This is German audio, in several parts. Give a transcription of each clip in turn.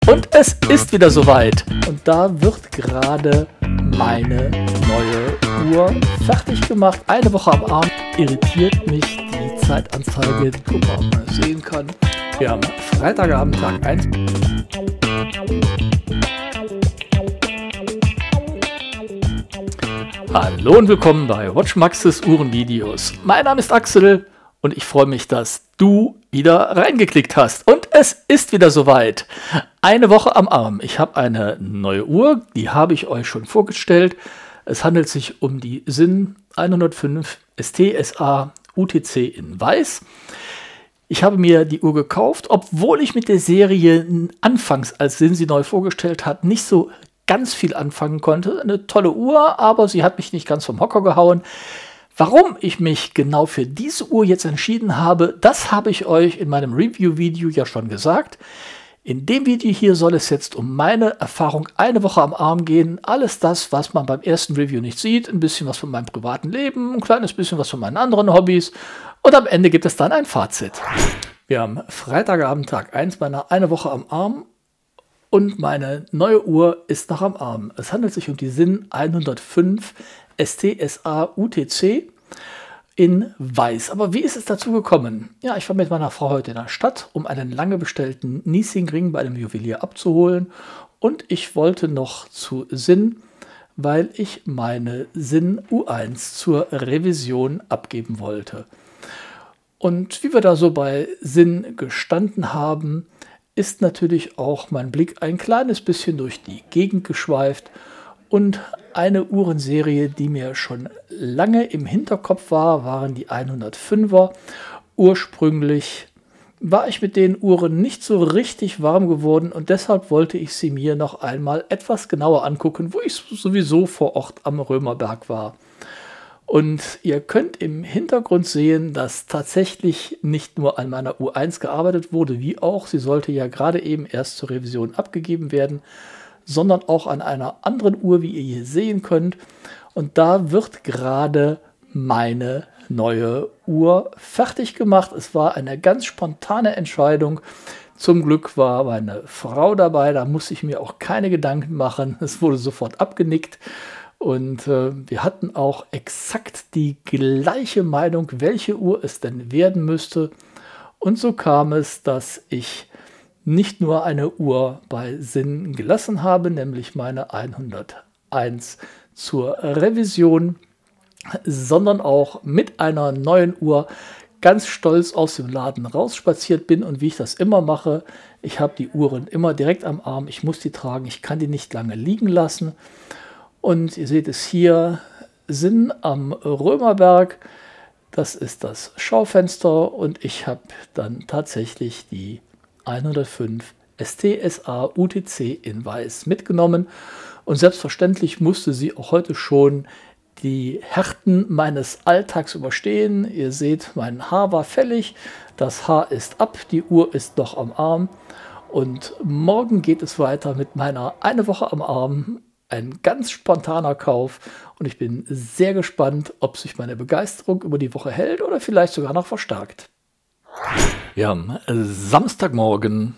Und es ist wieder soweit. Und da wird gerade meine neue Uhr fertig gemacht. Eine Woche am Arm. Irritiert mich die Zeitanzeige. Guck mal, ob man es sehen kann. Wir haben Freitagabend, Tag 1. Hallo und willkommen bei WatchMaxes Uhrenvideos. Mein Name ist Axel und ich freue mich, dass du wieder reingeklickt hast. Und es ist wieder soweit. Eine Woche am Arm. Ich habe eine neue Uhr, die habe ich euch schon vorgestellt. Es handelt sich um die Sinn 105 ST SA UTC in Weiß. Ich habe mir die Uhr gekauft, obwohl ich mit der Serie anfangs, als Sinn sie neu vorgestellt hat, nicht so ganz viel anfangen konnte. Eine tolle Uhr, aber sie hat mich nicht ganz vom Hocker gehauen. Warum ich mich genau für diese Uhr jetzt entschieden habe, das habe ich euch in meinem Review-Video ja schon gesagt. In dem Video hier soll es jetzt um meine Erfahrung eine Woche am Arm gehen. Alles das, was man beim ersten Review nicht sieht. Ein bisschen was von meinem privaten Leben, ein kleines bisschen was von meinen anderen Hobbys. Und am Ende gibt es dann ein Fazit. Wir haben Freitagabend, Tag 1 meiner eine Woche am Arm. Und meine neue Uhr ist noch am Arm. Es handelt sich um die Sinn 105 ST SA UTC in Weiß. Aber wie ist es dazu gekommen? Ja, ich war mit meiner Frau heute in der Stadt, um einen lange bestellten Niesing-Ring bei einem Juwelier abzuholen. Und ich wollte noch zu Sinn, weil ich meine Sinn U1 zur Revision abgeben wollte. Und wie wir da so bei Sinn gestanden haben, ist natürlich auch mein Blick ein kleines bisschen durch die Gegend geschweift und eine Uhrenserie, die mir schon lange im Hinterkopf war, waren die 105er. Ursprünglich war ich mit den Uhren nicht so richtig warm geworden und deshalb wollte ich sie mir noch einmal etwas genauer angucken, wo ich sowieso vor Ort am Römerberg war. Und ihr könnt im Hintergrund sehen, dass tatsächlich nicht nur an meiner U1 gearbeitet wurde, wie auch, sie sollte ja gerade eben erst zur Revision abgegeben werden, sondern auch an einer anderen Uhr, wie ihr hier sehen könnt. Und da wird gerade meine neue Uhr fertig gemacht. Es war eine ganz spontane Entscheidung. Zum Glück war meine Frau dabei, da musste ich mir auch keine Gedanken machen. Es wurde sofort abgenickt. Und wir hatten auch exakt die gleiche Meinung, welche Uhr es denn werden müsste. Und so kam es, dass ich nicht nur eine Uhr bei Sinn gelassen habe, nämlich meine 101 zur Revision, sondern auch mit einer neuen Uhr ganz stolz aus dem Laden rausspaziert bin. Und wie ich das immer mache, ich habe die Uhren immer direkt am Arm, ich muss die tragen, ich kann die nicht lange liegen lassen. Und ihr seht es hier, Sinn am Römerberg, das ist das Schaufenster und ich habe dann tatsächlich die 105 ST SA UTC in Weiß mitgenommen. Und selbstverständlich musste sie auch heute schon die Härten meines Alltags überstehen. Ihr seht, mein Haar war fällig, das Haar ist ab, die Uhr ist noch am Arm. Und morgen geht es weiter mit meiner eine Woche am Arm. Ein ganz spontaner Kauf und ich bin sehr gespannt, ob sich meine Begeisterung über die Woche hält oder vielleicht sogar noch verstärkt. Wir haben Samstagmorgen,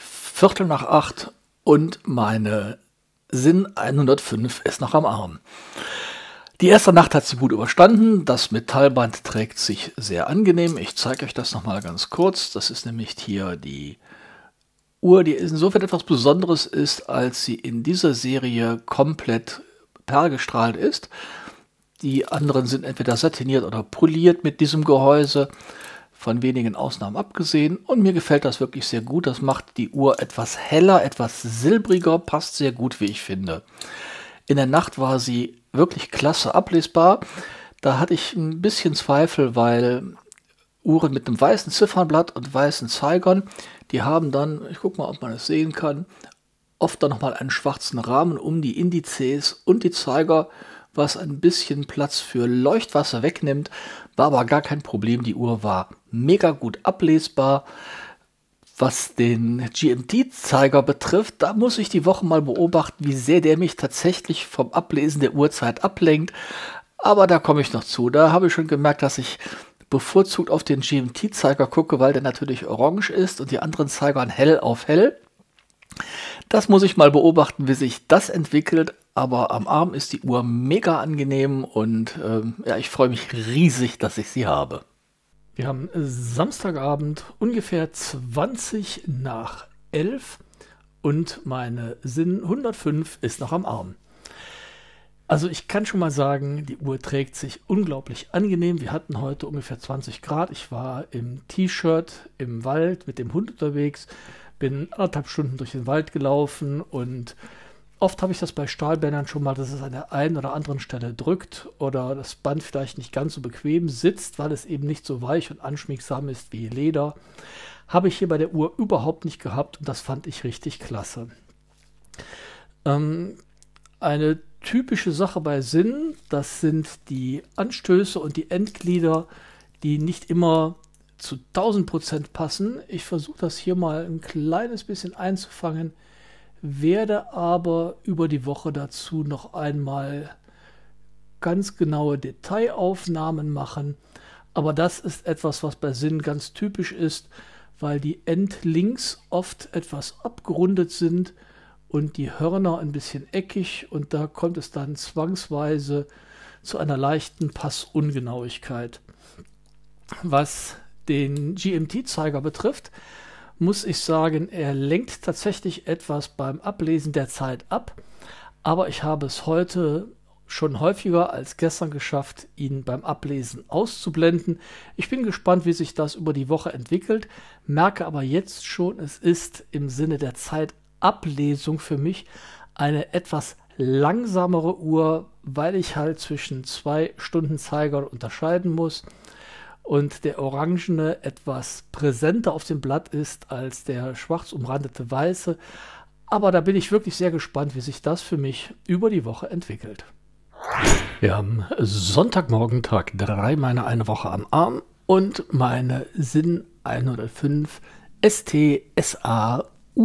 7:45 und meine Sinn 105 ist noch am Arm. Die erste Nacht hat sie gut überstanden. Das Metallband trägt sich sehr angenehm. Ich zeige euch das nochmal ganz kurz. Das ist nämlich hier die Uhr, die insofern etwas Besonderes ist, als sie in dieser Serie komplett perlgestrahlt ist. Die anderen sind entweder satiniert oder poliert mit diesem Gehäuse, von wenigen Ausnahmen abgesehen. Und mir gefällt das wirklich sehr gut. Das macht die Uhr etwas heller, etwas silbriger, passt sehr gut, wie ich finde. In der Nacht war sie wirklich klasse ablesbar. Da hatte ich ein bisschen Zweifel, weil Uhren mit einem weißen Ziffernblatt und weißen Zeigern, die haben dann, ich gucke mal, ob man es sehen kann, oft dann nochmal einen schwarzen Rahmen um die Indizes und die Zeiger, was ein bisschen Platz für Leuchtwasser wegnimmt, war aber gar kein Problem. Die Uhr war mega gut ablesbar. Was den GMT-Zeiger betrifft, da muss ich die Woche mal beobachten, wie sehr der mich tatsächlich vom Ablesen der Uhrzeit ablenkt. Aber da komme ich noch zu. Da habe ich schon gemerkt, dass ich bevorzugt auf den GMT-Zeiger gucke, weil der natürlich orange ist und die anderen Zeigern hell auf hell. Das muss ich mal beobachten, wie sich das entwickelt. Aber am Arm ist die Uhr mega angenehm und ja, ich freue mich riesig, dass ich sie habe. Wir haben Samstagabend ungefähr 20 nach 11 und meine Sinn 105 ist noch am Arm. Also ich kann schon mal sagen, die Uhr trägt sich unglaublich angenehm. Wir hatten heute ungefähr 20 Grad. Ich war im T-Shirt im Wald mit dem Hund unterwegs, bin 1,5 Stunden durch den Wald gelaufen und oft habe ich das bei Stahlbändern schon mal, dass es an der einen oder anderen Stelle drückt oder das Band vielleicht nicht ganz so bequem sitzt, weil es eben nicht so weich und anschmiegsam ist wie Leder. Habe ich hier bei der Uhr überhaupt nicht gehabt und das fand ich richtig klasse. Eine typische Sache bei Sinn, das sind die Anstöße und die Endglieder, die nicht immer zu 1000% passen. Ich versuche das hier mal ein kleines bisschen einzufangen, werde aber über die Woche dazu noch einmal ganz genaue Detailaufnahmen machen. Aber das ist etwas, was bei Sinn ganz typisch ist, weil die Endlinks oft etwas abgerundet sind und die Hörner ein bisschen eckig und da kommt es dann zwangsweise zu einer leichten Passungenauigkeit. Was den GMT-Zeiger betrifft, muss ich sagen, er lenkt tatsächlich etwas beim Ablesen der Zeit ab, aber ich habe es heute schon häufiger als gestern geschafft, ihn beim Ablesen auszublenden. Ich bin gespannt, wie sich das über die Woche entwickelt, merke aber jetzt schon, es ist im Sinne der Zeitablesung für mich eine etwas langsamere Uhr, weil ich halt zwischen 2 Stundenzeigern unterscheiden muss und der orangene etwas präsenter auf dem Blatt ist als der schwarz umrandete weiße. Aber da bin ich wirklich sehr gespannt, wie sich das für mich über die Woche entwickelt. Wir haben Sonntagmorgen, Tag 3 meiner eine Woche am Arm und meine Sinn 105 ST-SA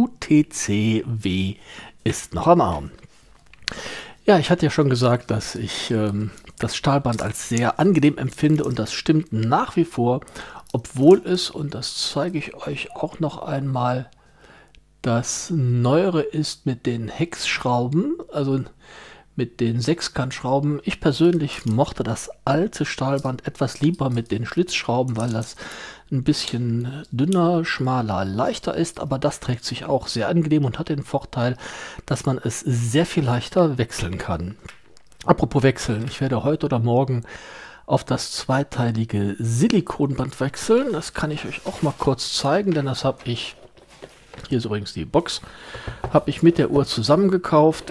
UTC-W ist noch am Arm. Ja, ich hatte ja schon gesagt, dass ich das Stahlband als sehr angenehm empfinde und das stimmt nach wie vor, obwohl es, und das zeige ich euch auch noch einmal, das Neuere ist mit den Hex-Schrauben, also mit den Sechskantschrauben. Ich persönlich mochte das alte Stahlband etwas lieber mit den Schlitzschrauben, weil das ein bisschen dünner, schmaler, leichter ist, aber das trägt sich auch sehr angenehm und hat den Vorteil, dass man es sehr viel leichter wechseln kann. Apropos wechseln, ich werde heute oder morgen auf das zweiteilige Silikonband wechseln. Das kann ich euch auch mal kurz zeigen, denn das habe ich, hier ist übrigens die Box, habe ich mit der Uhr zusammengekauft.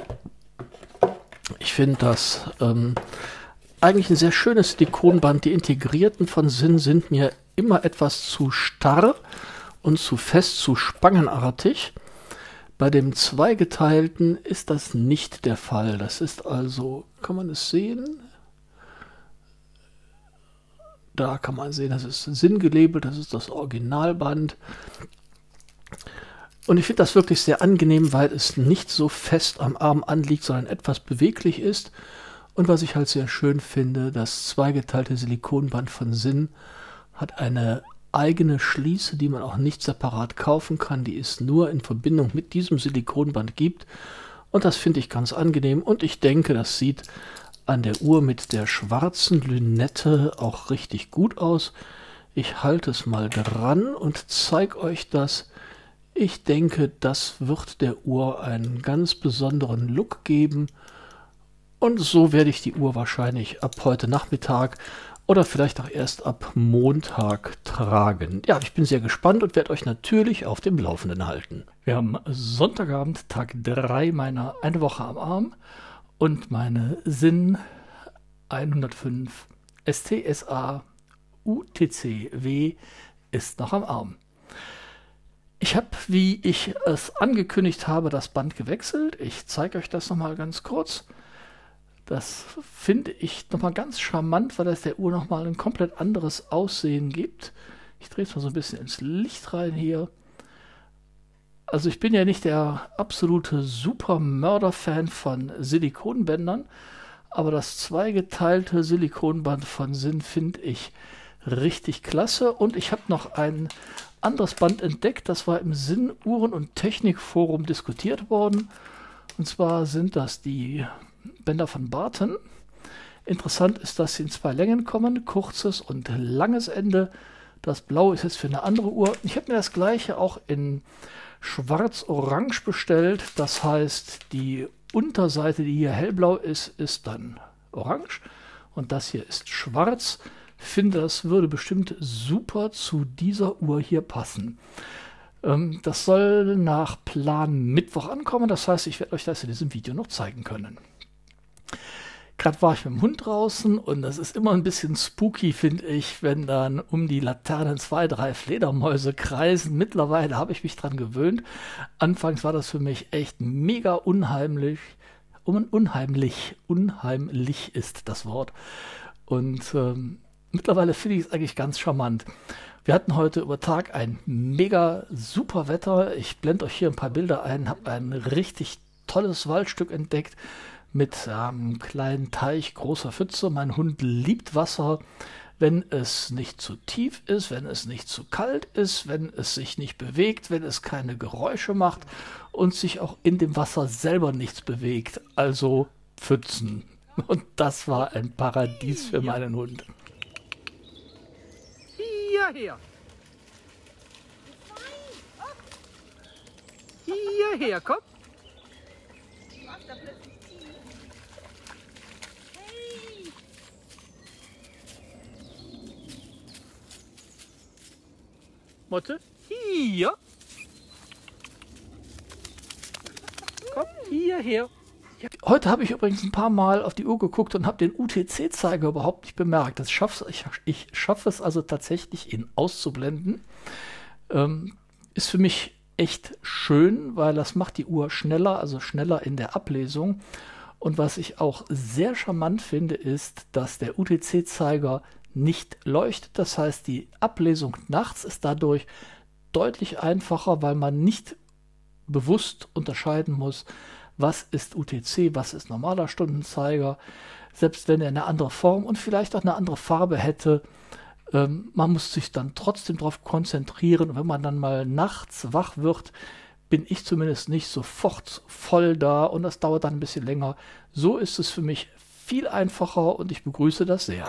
Ich finde das eigentlich ein sehr schönes Silikonband. Die integrierten von Sinn sind mir immer etwas zu starr und zu fest, zu spangenartig. Bei dem zweigeteilten ist das nicht der Fall. Das ist also, kann man es sehen? Da kann man sehen, das ist Sinn gelabelt, das ist das Originalband. Und ich finde das wirklich sehr angenehm, weil es nicht so fest am Arm anliegt, sondern etwas beweglich ist. Und was ich halt sehr schön finde, das zweigeteilte Silikonband von Sinn hat eine eigene Schließe, die man auch nicht separat kaufen kann, die es nur in Verbindung mit diesem Silikonband gibt. Und das finde ich ganz angenehm und ich denke, das sieht an der Uhr mit der schwarzen Lünette auch richtig gut aus. Ich halte es mal dran und zeige euch das. Ich denke, das wird der Uhr einen ganz besonderen Look geben. Und so werde ich die Uhr wahrscheinlich ab heute Nachmittag oder vielleicht auch erst ab Montag tragen. Ja, ich bin sehr gespannt und werde euch natürlich auf dem Laufenden halten. Wir haben Sonntagabend, Tag 3 meiner eine Woche am Arm und meine Sinn 105 ST-SA UTC-W ist noch am Arm. Ich habe, wie ich es angekündigt habe, das Band gewechselt. Ich zeige euch das nochmal ganz kurz. Das finde ich nochmal ganz charmant, weil das der Uhr nochmal ein komplett anderes Aussehen gibt. Ich drehe es mal so ein bisschen ins Licht rein hier. Also ich bin ja nicht der absolute Super-Mörder-Fan von Silikonbändern, aber das zweigeteilte Silikonband von Sinn finde ich richtig klasse. Und ich habe noch ein anderes Band entdeckt, das war im Sinn Uhren- und Technikforum diskutiert worden. Und zwar sind das die Bänder von Barton. Interessant ist, dass sie in 2 Längen kommen, kurzes und langes Ende. Das Blaue ist jetzt für eine andere Uhr. Ich habe mir das gleiche auch in schwarz-orange bestellt. Das heißt, die Unterseite, die hier hellblau ist, ist dann orange. Und das hier ist schwarz. Ich finde, das würde bestimmt super zu dieser Uhr hier passen. Das soll nach Plan Mittwoch ankommen. Das heißt, ich werde euch das in diesem Video noch zeigen können. Gerade war ich mit dem Hund draußen und das ist immer ein bisschen spooky, finde ich, wenn dann um die Laternen 2, 3 Fledermäuse kreisen. Mittlerweile habe ich mich dran gewöhnt. Anfangs war das für mich echt mega unheimlich. Unheimlich ist das Wort. Und mittlerweile finde ich es eigentlich ganz charmant. Wir hatten heute über Tag ein mega super Wetter. Ich blende euch hier ein paar Bilder ein, habe ein richtig tolles Waldstück entdeckt mit einem kleinen Teich, großer Pfütze. Mein Hund liebt Wasser, wenn es nicht zu tief ist, wenn es nicht zu kalt ist, wenn es sich nicht bewegt, wenn es keine Geräusche macht und sich auch in dem Wasser selber nichts bewegt. Also Pfützen. Und das war ein Paradies für meinen Hund. Hierher! Hierher, komm! Motte, hier! Komm, hierher! Heute habe ich übrigens ein paar Mal auf die Uhr geguckt und habe den UTC-Zeiger überhaupt nicht bemerkt. Ich schaffe es also tatsächlich, ihn auszublenden. Ist für mich echt schön, weil das macht die Uhr schneller, also schneller in der Ablesung. Und was ich auch sehr charmant finde, ist, dass der UTC-Zeiger nicht leuchtet. Das heißt, die Ablesung nachts ist dadurch deutlich einfacher, weil man nicht bewusst unterscheiden muss, was ist UTC, was ist normaler Stundenzeiger, selbst wenn er eine andere Form und vielleicht auch eine andere Farbe hätte. Man muss sich dann trotzdem darauf konzentrieren. Und wenn man dann mal nachts wach wird, bin ich zumindest nicht sofort voll da und das dauert dann ein bisschen länger. So ist es für mich viel einfacher und ich begrüße das sehr.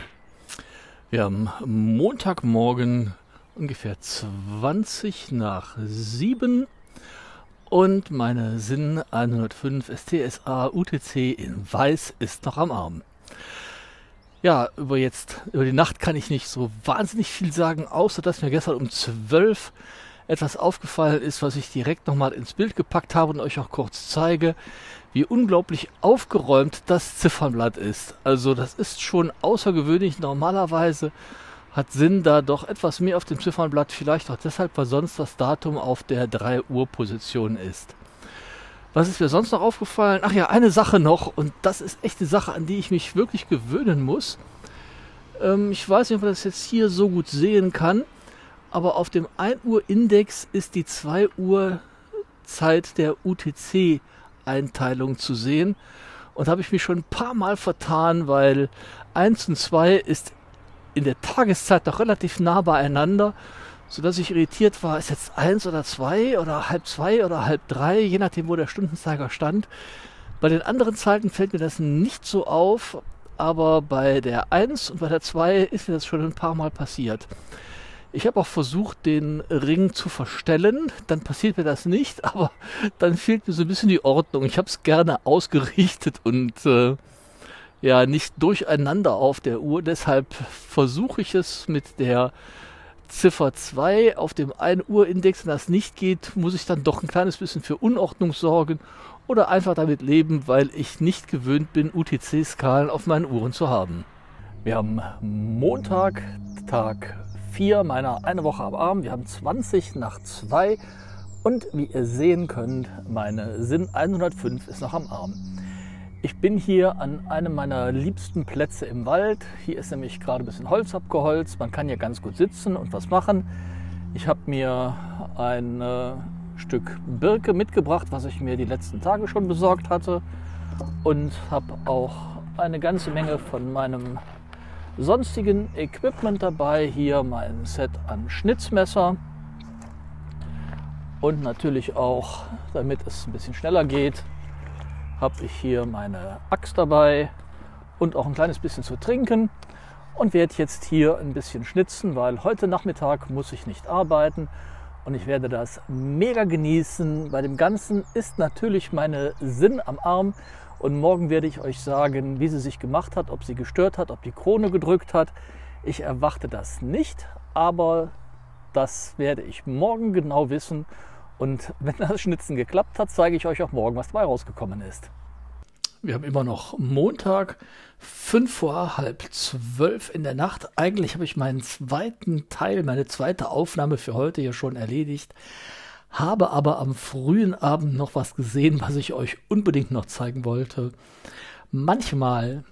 Wir haben Montagmorgen ungefähr 20 nach 7. Und meine Sinn 105 STSA UTC in Weiß ist noch am Arm. Ja, über die Nacht kann ich nicht so wahnsinnig viel sagen, außer dass mir gestern um 12 etwas aufgefallen ist, was ich direkt nochmal ins Bild gepackt habe und euch auch kurz zeige, wie unglaublich aufgeräumt das Ziffernblatt ist. Also das ist schon außergewöhnlich. Normalerweise hat Sinn da doch etwas mehr auf dem Ziffernblatt, vielleicht auch deshalb, weil sonst das Datum auf der 3 Uhr Position ist. Was ist mir sonst noch aufgefallen? Ach ja, eine Sache noch, und das ist echt eine Sache, an die ich mich wirklich gewöhnen muss. Ich weiß nicht, ob man das jetzt hier so gut sehen kann, aber auf dem 1 Uhr Index ist die 2 Uhr Zeit der UTC-Einteilung zu sehen. Und habe ich mich schon ein paar Mal vertan, weil 1 und 2 ist in der Tageszeit doch relativ nah beieinander, sodass ich irritiert war, ist jetzt 1 oder 2 oder halb 2 oder halb 3, je nachdem, wo der Stundenzeiger stand. Bei den anderen Zeiten fällt mir das nicht so auf, aber bei der 1 und bei der 2 ist mir das schon ein paar Mal passiert. Ich habe auch versucht, den Ring zu verstellen, dann passiert mir das nicht, aber dann fehlt mir so ein bisschen die Ordnung. Ich habe es gerne ausgerichtet und ja, nicht durcheinander auf der Uhr. Deshalb versuche ich es mit der Ziffer 2 auf dem 1 Uhr Index. Wenn das nicht geht, muss ich dann doch ein kleines bisschen für Unordnung sorgen oder einfach damit leben, weil ich nicht gewöhnt bin, UTC-Skalen auf meinen Uhren zu haben. Wir haben Montag, Tag 4 meiner eine Woche am Arm. Wir haben 20 nach 2 und wie ihr sehen könnt, meine Sinn 105 ist noch am Arm. Ich bin hier an einem meiner liebsten Plätze im Wald. Hier ist nämlich gerade ein bisschen Holz abgeholzt. Man kann hier ganz gut sitzen und was machen. Ich habe mir ein Stück Birke mitgebracht, was ich mir die letzten Tage schon besorgt hatte. Und habe auch eine ganze Menge von meinem sonstigen Equipment dabei. Hier mein Set an Schnitzmesser und natürlich auch, damit es ein bisschen schneller geht, habe ich hier meine Axt dabei und auch ein kleines bisschen zu trinken und werde jetzt hier ein bisschen schnitzen, weil heute Nachmittag muss ich nicht arbeiten und ich werde das mega genießen. Bei dem Ganzen ist natürlich meine Sinn am Arm und morgen werde ich euch sagen, wie sie sich gemacht hat, ob sie gestört hat, ob die Krone gedrückt hat. Ich erwarte das nicht, aber das werde ich morgen genau wissen. Und wenn das Schnitzen geklappt hat, zeige ich euch auch morgen, was dabei rausgekommen ist. Wir haben immer noch Montag, 5 vor halb 12 in der Nacht. Eigentlich habe ich meinen zweiten Teil, meine zweite Aufnahme für heute hier schon erledigt. Habe aber am frühen Abend noch was gesehen, was ich euch unbedingt noch zeigen wollte. Manchmal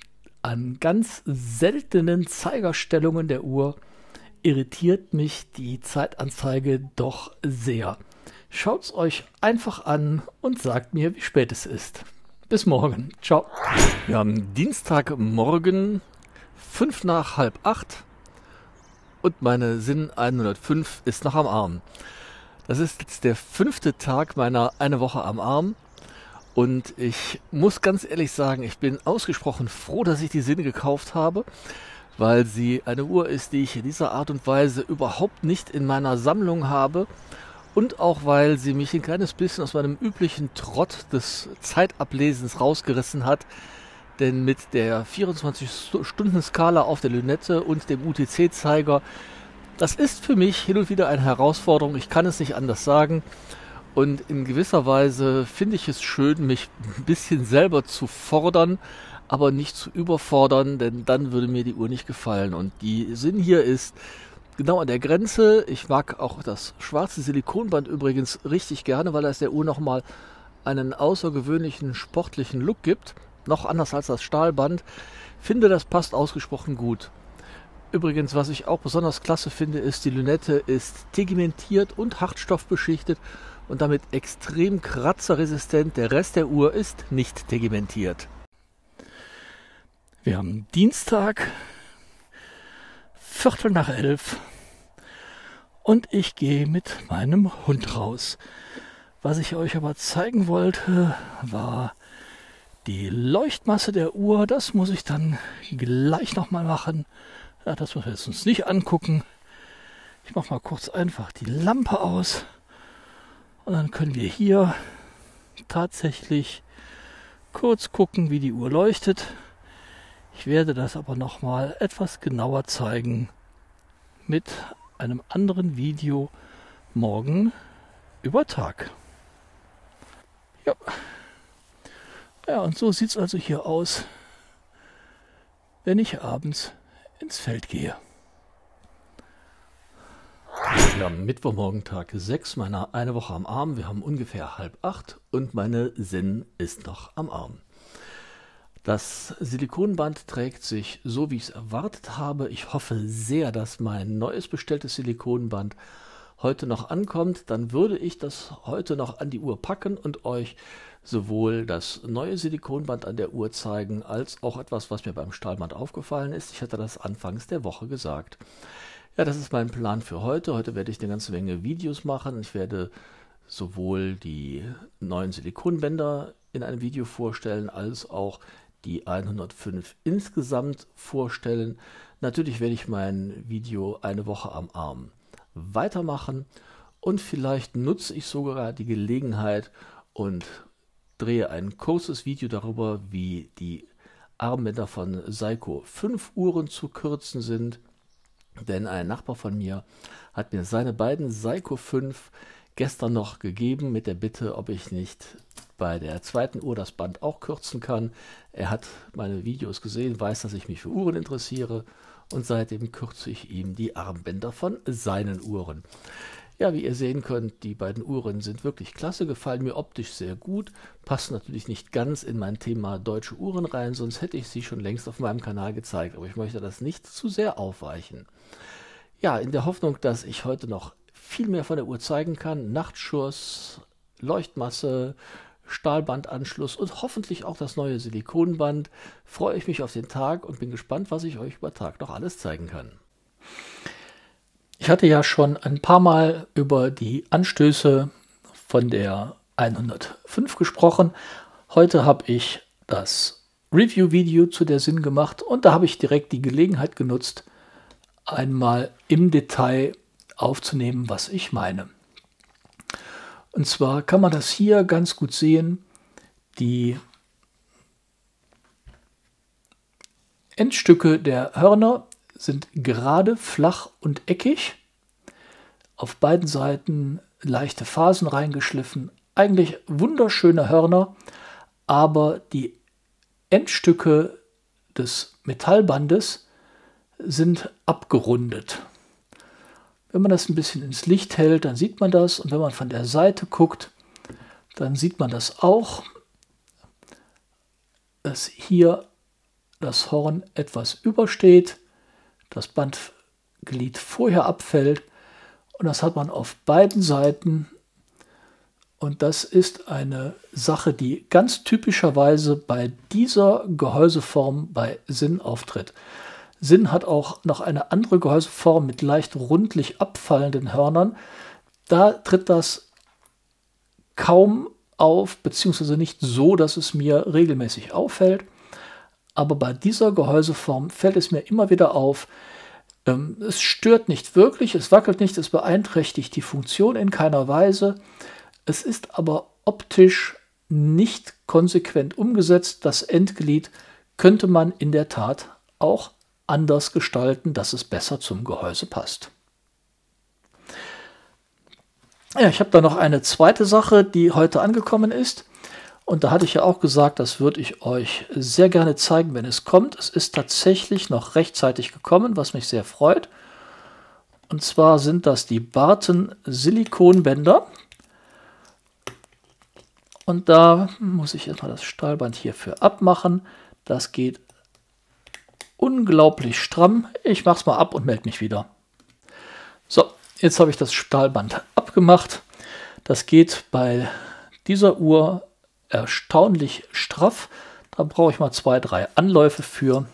an ganz seltenen Zeigerstellungen der Uhr irritiert mich die Zeitanzeige doch sehr. Schaut's euch einfach an und sagt mir, wie spät es ist. Bis morgen. Ciao. Wir haben Dienstagmorgen, 5 nach halb 8 und meine Sinn 105 ist noch am Arm. Das ist jetzt der 5. Tag meiner eine Woche am Arm und ich muss ganz ehrlich sagen, ich bin ausgesprochen froh, dass ich die Sinn gekauft habe, weil sie eine Uhr ist, die ich in dieser Art und Weise überhaupt nicht in meiner Sammlung habe. Und auch, weil sie mich ein kleines bisschen aus meinem üblichen Trott des Zeitablesens rausgerissen hat. Denn mit der 24-Stunden-Skala auf der Lünette und dem UTC-Zeiger, das ist für mich hin und wieder eine Herausforderung. Ich kann es nicht anders sagen. Und in gewisser Weise finde ich es schön, mich ein bisschen selber zu fordern, aber nicht zu überfordern, denn dann würde mir die Uhr nicht gefallen. Und die Sinn hier ist genau an der Grenze. Ich mag auch das schwarze Silikonband übrigens richtig gerne, weil es der Uhr nochmal einen außergewöhnlichen sportlichen Look gibt. Noch anders als das Stahlband. Finde, das passt ausgesprochen gut. Übrigens, was ich auch besonders klasse finde, ist, die Lünette ist tegmentiert und hartstoffbeschichtet und damit extrem kratzerresistent. Der Rest der Uhr ist nicht tegmentiert. Wir haben Dienstag, 10:45 und ich gehe mit meinem Hund raus. Was ich euch aber zeigen wollte, war die Leuchtmasse der Uhr. Das muss ich dann gleich nochmal machen. Ja, das müssen wir jetzt uns nicht angucken. Ich mache mal kurz einfach die Lampe aus und dann können wir hier tatsächlich kurz gucken, wie die Uhr leuchtet. Ich werde das aber nochmal etwas genauer zeigen mit einem anderen Video morgen über Tag. Ja, ja, und so sieht es also hier aus, wenn ich abends ins Feld gehe. Wir haben Mittwochmorgen, Tag 6, meiner eine Woche am Arm. Wir haben ungefähr 7:30 und meine Sinn ist noch am Arm. Das Silikonband trägt sich so, wie ich es erwartet habe. Ich hoffe sehr, dass mein neues bestelltes Silikonband heute noch ankommt. Dann würde ich das heute noch an die Uhr packen und euch sowohl das neue Silikonband an der Uhr zeigen, als auch etwas, was mir beim Stahlband aufgefallen ist. Ich hatte das anfangs der Woche gesagt. Ja, das ist mein Plan für heute. Heute werde ich eine ganze Menge Videos machen. Ich werde sowohl die neuen Silikonbänder in einem Video vorstellen, als auch die 105 insgesamt vorstellen. Natürlich werde ich mein Video eine Woche am Arm weitermachen und vielleicht nutze ich sogar die Gelegenheit und drehe ein kurzes Video darüber, wie die Armbänder von Seiko 5 Uhren zu kürzen sind. Denn ein Nachbar von mir hat mir seine beiden Seiko 5 gestern noch gegeben mit der Bitte, ob ich nicht bei der zweiten Uhr das Band auch kürzen kann. Er hat meine Videos gesehen, weiß, dass ich mich für Uhren interessiere und seitdem kürze ich ihm die Armbänder von seinen Uhren. Ja, wie ihr sehen könnt, die beiden Uhren sind wirklich klasse, gefallen mir optisch sehr gut, passen natürlich nicht ganz in mein Thema deutsche Uhren rein, sonst hätte ich sie schon längst auf meinem Kanal gezeigt, aber ich möchte das nicht zu sehr aufweichen. Ja, in der Hoffnung, dass ich heute noch viel mehr von der Uhr zeigen kann, Nachtschuss, Leuchtmasse, Stahlbandanschluss und hoffentlich auch das neue Silikonband, freue ich mich auf den Tag und bin gespannt, was ich euch über Tag noch alles zeigen kann. Ich hatte ja schon ein paar Mal über die Anstöße von der 105 gesprochen. Heute habe ich das Review-Video zu der Sinn gemacht und da habe ich direkt die Gelegenheit genutzt, einmal im Detail aufzunehmen, was ich meine. Und zwar kann man das hier ganz gut sehen. Die Endstücke der Hörner sind gerade, flach und eckig. Auf beiden Seiten leichte Fasen reingeschliffen. Eigentlich wunderschöne Hörner, aber die Endstücke des Metallbandes sind abgerundet. Wenn man das ein bisschen ins Licht hält, dann sieht man das. Und wenn man von der Seite guckt, dann sieht man das auch, dass hier das Horn etwas übersteht, das Bandglied vorher abfällt und das hat man auf beiden Seiten. Und das ist eine Sache, die ganz typischerweise bei dieser Gehäuseform bei Sinn auftritt. Sinn hat auch noch eine andere Gehäuseform mit leicht rundlich abfallenden Hörnern. Da tritt das kaum auf, beziehungsweise nicht so, dass es mir regelmäßig auffällt. Aber bei dieser Gehäuseform fällt es mir immer wieder auf. Es stört nicht wirklich, es wackelt nicht, es beeinträchtigt die Funktion in keiner Weise. Es ist aber optisch nicht konsequent umgesetzt. Das Endglied könnte man in der Tat auch anders gestalten, dass es besser zum Gehäuse passt. Ja, ich habe da noch eine zweite Sache, die heute angekommen ist. Und da hatte ich ja auch gesagt, das würde ich euch sehr gerne zeigen, wenn es kommt. Es ist tatsächlich noch rechtzeitig gekommen, was mich sehr freut. Und zwar sind das die Barton Silikonbänder. Und da muss ich erstmal das Stahlband hierfür abmachen. Das geht unglaublich stramm. Ich mache es mal ab und melde mich wieder. So, jetzt habe ich das Stahlband abgemacht. Das geht bei dieser Uhr erstaunlich straff. Da brauche ich mal 2, 3 Anläufe für.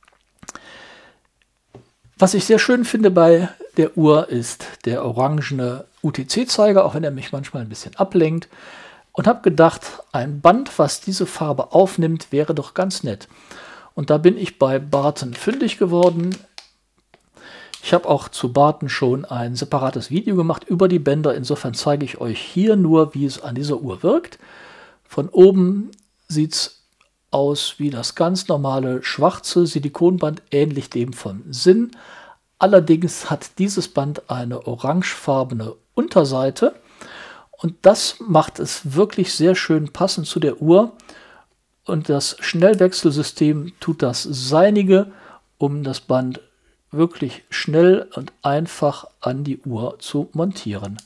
Was ich sehr schön finde bei der Uhr ist der orangene UTC-Zeiger, auch wenn er mich manchmal ein bisschen ablenkt. Und habe gedacht, ein Band, was diese Farbe aufnimmt, wäre doch ganz nett. Und da bin ich bei Barton fündig geworden. Ich habe auch zu Barton schon ein separates Video gemacht über die Bänder. Insofern zeige ich euch hier nur, wie es an dieser Uhr wirkt. Von oben sieht es aus wie das ganz normale schwarze Silikonband, ähnlich dem von Sinn. Allerdings hat dieses Band eine orangefarbene Unterseite. Und das macht es wirklich sehr schön passend zu der Uhr. Und das Schnellwechselsystem tut das Seinige, um das Band wirklich schnell und einfach an die Uhr zu montieren.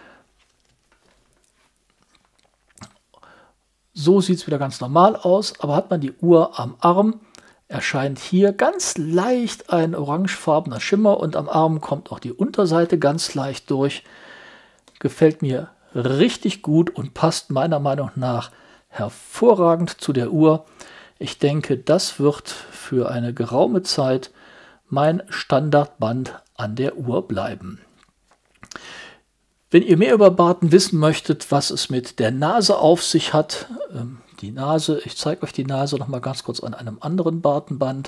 So sieht es wieder ganz normal aus, aber hat man die Uhr am Arm, erscheint hier ganz leicht ein orangefarbener Schimmer und am Arm kommt auch die Unterseite ganz leicht durch. Gefällt mir richtig gut und passt meiner Meinung nach hervorragend zu der Uhr. Ich denke, das wird für eine geraume Zeit mein Standardband an der Uhr bleiben. Wenn ihr mehr über Barton wissen möchtet, was es mit der Nase auf sich hat, die Nase, ich zeige euch die Nase noch mal ganz kurz an einem anderen Barton-Band.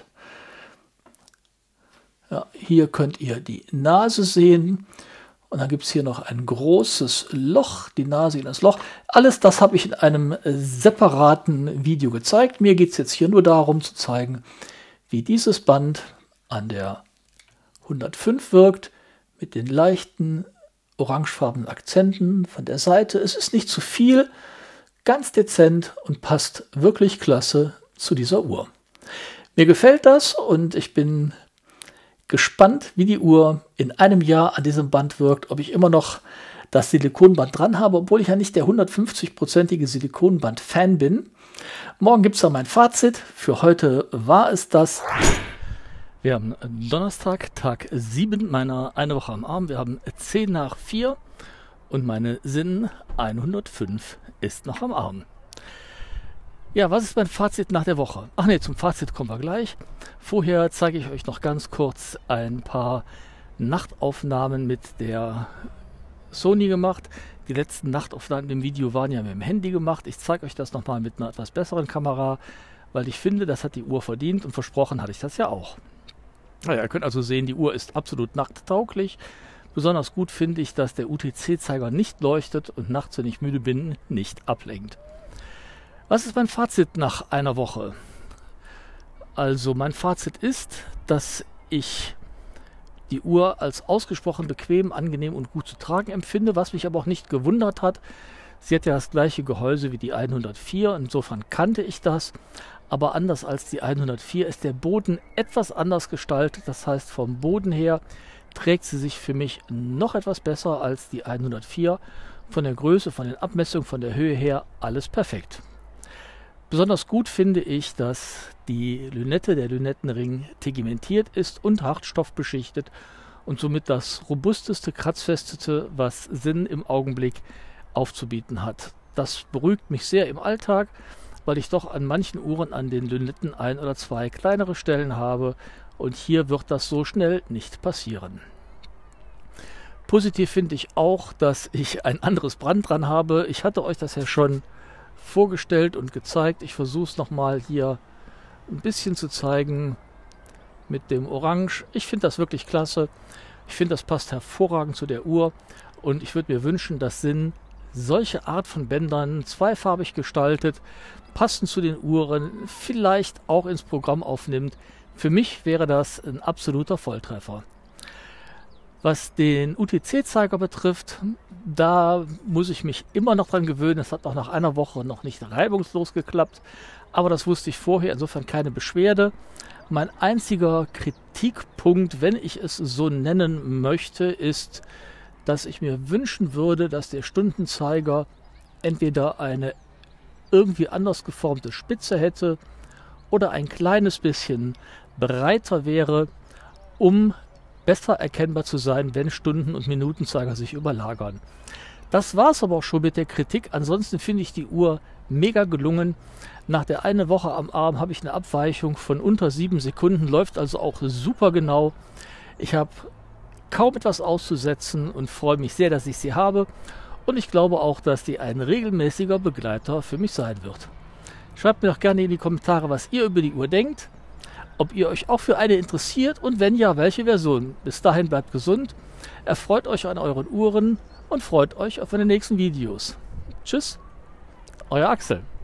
Ja, hier könnt ihr die Nase sehen. Und dann gibt es hier noch ein großes Loch, die Nase in das Loch. Alles das habe ich in einem separaten Video gezeigt. Mir geht es jetzt hier nur darum zu zeigen, wie dieses Band an der 105 wirkt, mit den leichten orangefarbenen Akzenten von der Seite. Es ist nicht zu viel, ganz dezent und passt wirklich klasse zu dieser Uhr. Mir gefällt das und ich bin gespannt, wie die Uhr in einem Jahr an diesem Band wirkt, ob ich immer noch das Silikonband dran habe, obwohl ich ja nicht der 150-prozentige Silikonband-Fan bin. Morgen gibt es dann mein Fazit. Für heute war es das. Wir haben Donnerstag, Tag 7 meiner eine Woche am Arm. Wir haben 10 nach 4 und meine Sinn 105 ist noch am Arm. Ja, was ist mein Fazit nach der Woche? Ach ne, zum Fazit kommen wir gleich. Vorher zeige ich euch noch ganz kurz ein paar Nachtaufnahmen mit der Sony gemacht. Die letzten Nachtaufnahmen im Video waren ja mit dem Handy gemacht. Ich zeige euch das nochmal mit einer etwas besseren Kamera, weil ich finde, das hat die Uhr verdient und versprochen hatte ich das ja auch. Naja, ihr könnt also sehen, die Uhr ist absolut nachttauglich. Besonders gut finde ich, dass der UTC-Zeiger nicht leuchtet und nachts, wenn ich müde bin, nicht ablenkt. Was ist mein Fazit nach einer Woche? Also mein Fazit ist, dass ich die Uhr als ausgesprochen bequem, angenehm und gut zu tragen empfinde, was mich aber auch nicht gewundert hat. Sie hat ja das gleiche Gehäuse wie die 104, insofern kannte ich das. Aber anders als die 104 ist der Boden etwas anders gestaltet. Das heißt, vom Boden her trägt sie sich für mich noch etwas besser als die 104. Von der Größe, von den Abmessungen, von der Höhe her alles perfekt. Besonders gut finde ich, dass die Lünette, der Lünettenring, tegmentiert ist und hartstoffbeschichtet und somit das robusteste, kratzfesteste, was Sinn im Augenblick aufzubieten hat. Das beruhigt mich sehr im Alltag, weil ich doch an manchen Uhren an den Lünetten ein oder zwei kleinere Stellen habe und hier wird das so schnell nicht passieren. Positiv finde ich auch, dass ich ein anderes Band dran habe. Ich hatte euch das ja schon vorgestellt und gezeigt. Ich versuche es nochmal hier ein bisschen zu zeigen mit dem Orange. Ich finde das wirklich klasse. Ich finde, das passt hervorragend zu der Uhr und ich würde mir wünschen, dass Sinn solche Art von Bändern zweifarbig gestaltet, passend zu den Uhren, vielleicht auch ins Programm aufnimmt. Für mich wäre das ein absoluter Volltreffer. Was den UTC-Zeiger betrifft, da muss ich mich immer noch dran gewöhnen. Es hat auch nach einer Woche noch nicht reibungslos geklappt, aber das wusste ich vorher, insofern keine Beschwerde. Mein einziger Kritikpunkt, wenn ich es so nennen möchte, ist, dass ich mir wünschen würde, dass der Stundenzeiger entweder eine irgendwie anders geformte Spitze hätte oder ein kleines bisschen breiter wäre, um besser erkennbar zu sein, wenn Stunden- und Minutenzeiger sich überlagern. Das war es aber auch schon mit der Kritik. Ansonsten finde ich die Uhr mega gelungen. Nach der eine Woche am Arm habe ich eine Abweichung von unter 7 Sekunden, läuft also auch super genau. Ich habe kaum etwas auszusetzen und freue mich sehr, dass ich sie habe. Und ich glaube auch, dass die ein regelmäßiger Begleiter für mich sein wird. Schreibt mir doch gerne in die Kommentare, was ihr über die Uhr denkt. Ob ihr euch auch für eine interessiert und wenn ja, welche Version. Bis dahin bleibt gesund, erfreut euch an euren Uhren und freut euch auf meine nächsten Videos. Tschüss, euer Axel.